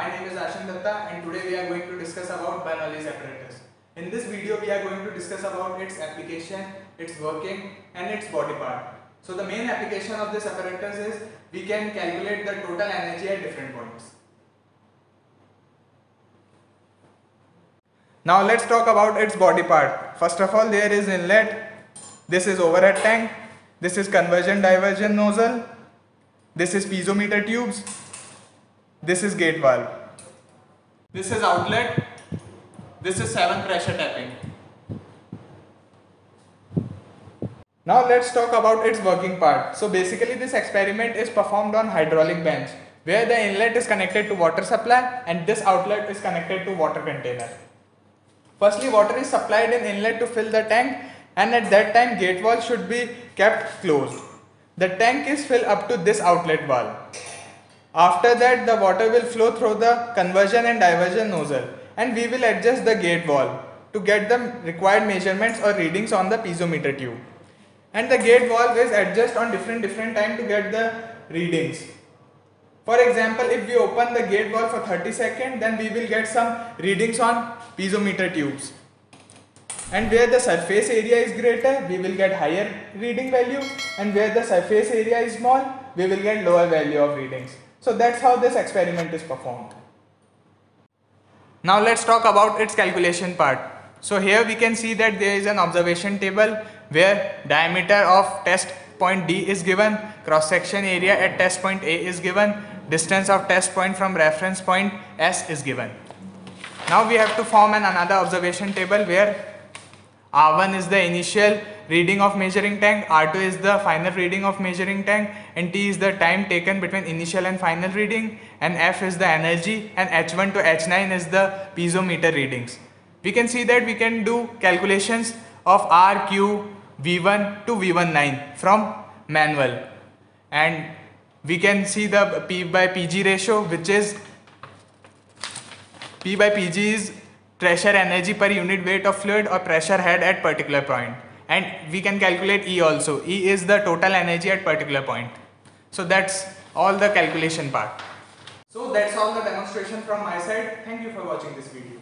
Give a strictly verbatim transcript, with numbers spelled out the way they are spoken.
name is Ashan Datta and today we are going to discuss about Bernoulli's apparatus. In this video we are going to discuss about its application, its working and its body part. So the main application of this apparatus is we can calculate the total energy at different points. Now let's talk about its body part. First of all, there is inlet, this is overhead tank, this is conversion diversion nozzle, this is piezometer tubes, this is gate valve, this is outlet, this is seven pressure tapping. Now let's talk about its working part. So basically this experiment is performed on hydraulic bench where the inlet is connected to water supply and this outlet is connected to water container. Firstly, water is supplied in inlet to fill the tank and at that time gate valve should be kept closed. The tank is filled up to this outlet valve. After that the water will flow through the conversion and diversion nozzle and we will adjust the gate valve to get the required measurements or readings on the piezometer tube. And the gate valve is adjusted on different different time to get the readings. For example, if we open the gate valve for thirty seconds, then we will get some readings on piezometer tubes. And where the surface area is greater, we will get higher reading value, and where the surface area is small, we will get lower value of readings. So that's how this experiment is performed. Now let's talk about its calculation part. So here we can see that there is an observation table where diameter of test point D is given, cross section area at test point A is given, distance of test point from reference point S is given. Now we have to form an another observation table where R one is the initial reading of measuring tank, R two is the final reading of measuring tank, and T is the time taken between initial and final reading, and F is the energy, and H one to H nine is the piezometer readings. We can see that we can do calculations of R, Q, V one to V nineteen from manual, and we can see the P by P G ratio, which is P by P G is pressure energy per unit weight of fluid or pressure head at particular point, and we can calculate E also. E is the total energy at particular point. So that's all the calculation part. So that's all the demonstration from my side. Thank you for watching this video.